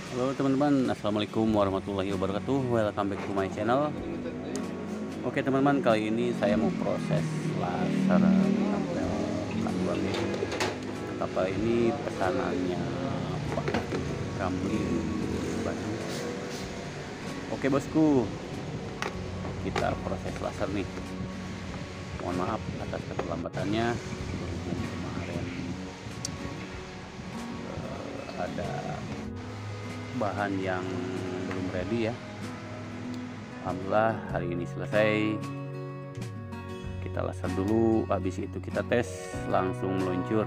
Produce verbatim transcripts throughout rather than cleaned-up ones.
Halo teman-teman, assalamualaikum warahmatullahi wabarakatuh. Welcome back to my channel. Oke teman-teman, kali ini saya mau proses laser tabel kanbang. Apa ini pesanannya Pak Ramli Bandung. Oke bosku, kita proses laser nih. Mohon maaf atas keterlambatannya. Berhubung kemarin uh, ada bahan yang belum ready ya. Alhamdulillah hari ini selesai. Kita laser dulu, habis itu kita tes langsung meluncur.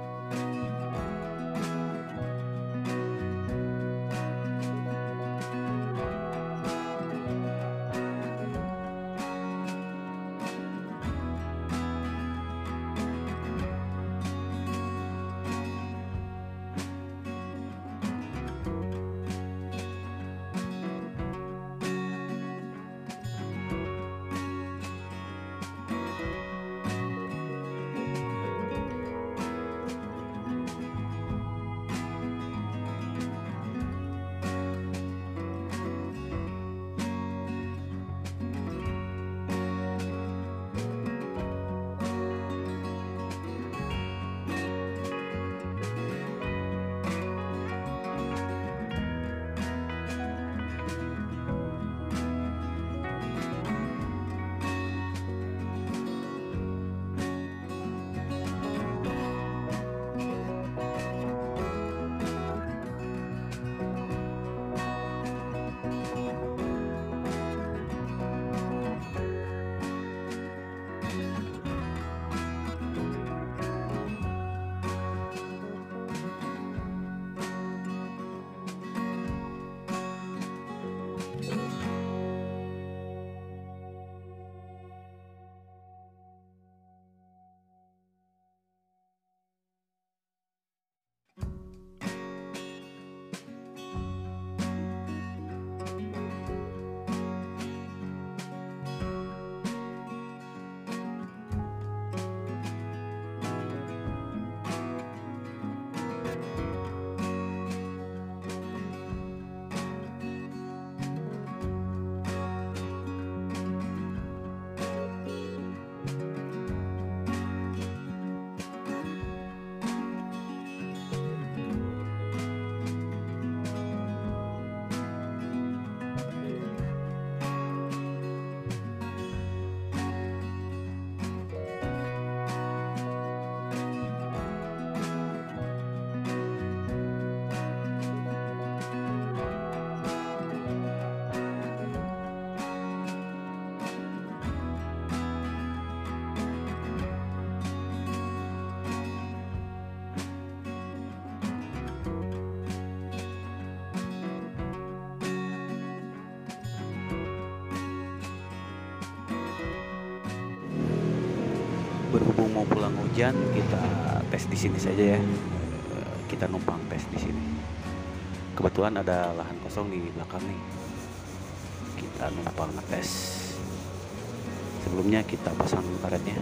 Berhubung mau pulang hujan, kita tes di sini saja ya. Kita numpang tes di sini. Kebetulan ada lahan kosong di belakang nih. Kita numpang ngetes. Sebelumnya kita pasang karetnya.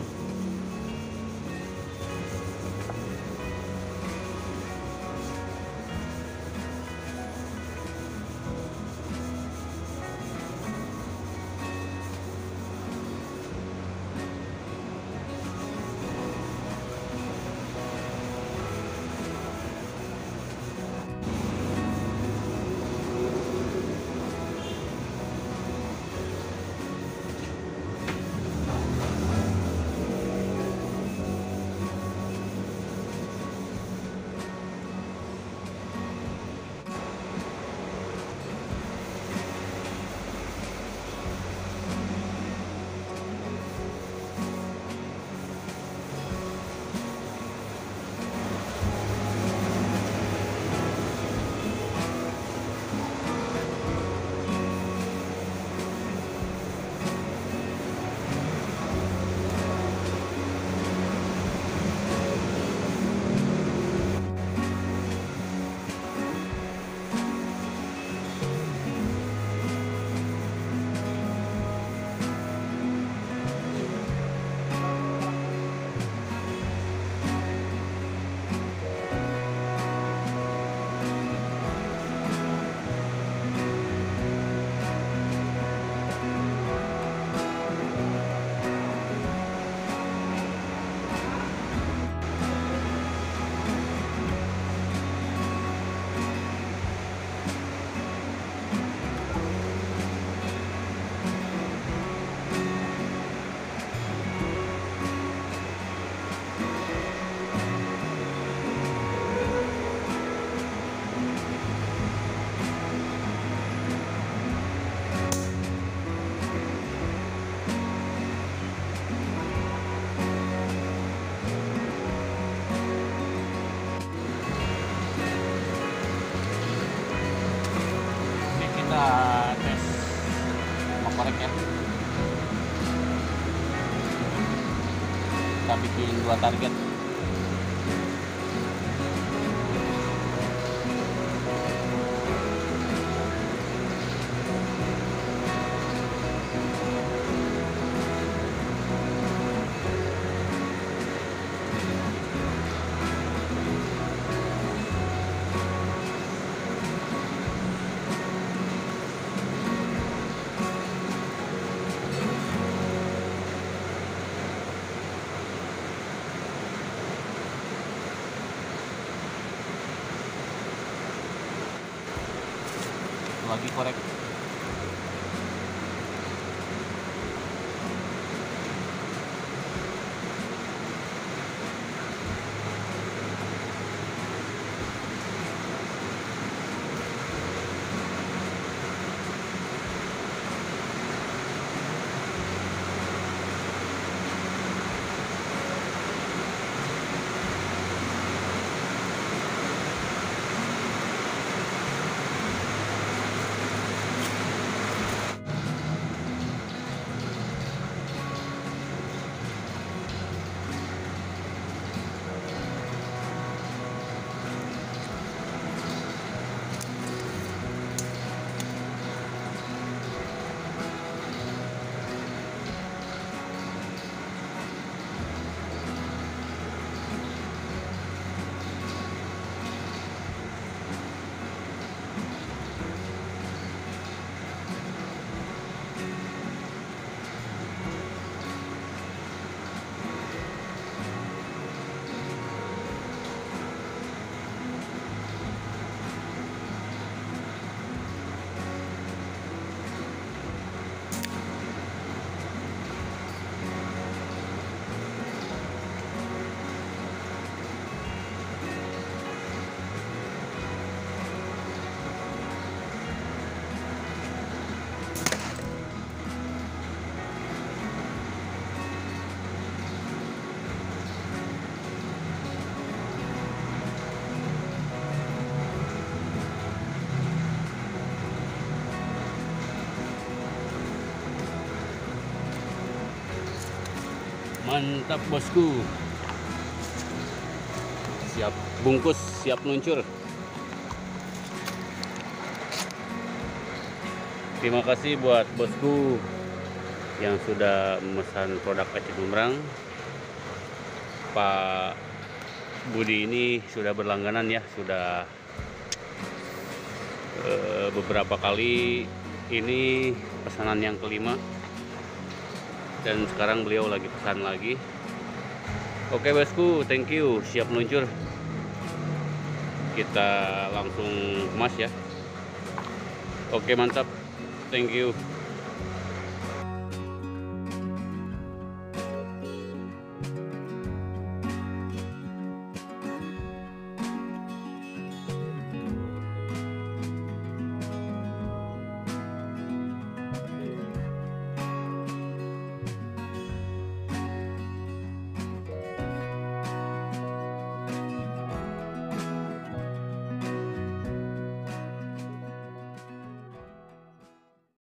koreknya. Kita bikin dua target. Lagi korek. Mantap bosku, siap bungkus, siap meluncur. Terima kasih buat bosku yang sudah memesan produk P C Bumerang. Pak Budi ini sudah berlangganan ya, sudah e, beberapa kali. Ini pesanan yang kelima. Dan sekarang beliau lagi pesan lagi. Oke bosku, thank you, siap meluncur. Kita langsung kemas ya. Oke mantap, thank you.